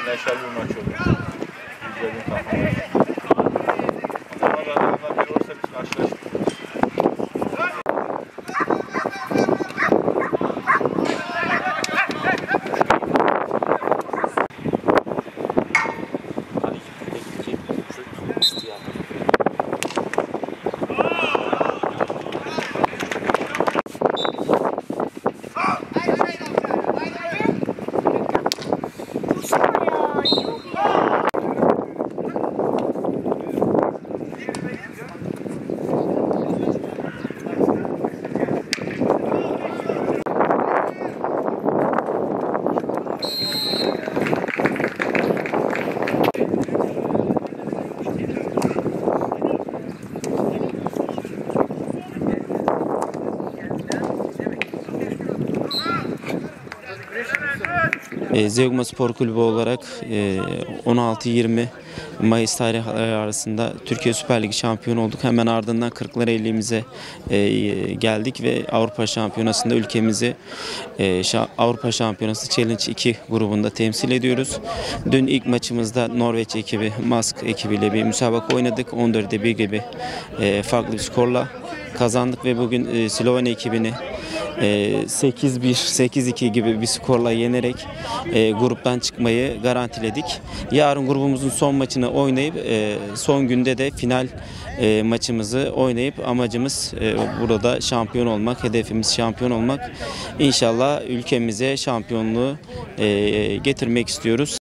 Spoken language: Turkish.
neşeli bir maç oldu. Güzel bir takım. Ama zaten biri olsa biz karşılaştık. Zeugma Spor Kulübü olarak 16-20 Mayıs tarihleri arasında Türkiye Süper Ligi şampiyonu olduk. Hemen ardından Kırklareli'mize geldik ve Avrupa Şampiyonası'nda ülkemizi Avrupa Şampiyonası Challenge 2 grubunda temsil ediyoruz. Dün ilk maçımızda Norveç ekibi, Mask ekibiyle bir müsabaka oynadık. 14'e 1 gibi farklı bir skorla kazandık ve bugün Slovenya ekibini 8-1, 8-2 gibi bir skorla yenerek gruptan çıkmayı garantiledik. Yarın grubumuzun son maçını oynayıp son günde de final maçımızı oynayıp amacımız burada şampiyon olmak, hedefimiz şampiyon olmak. İnşallah ülkemize şampiyonluğu getirmek istiyoruz.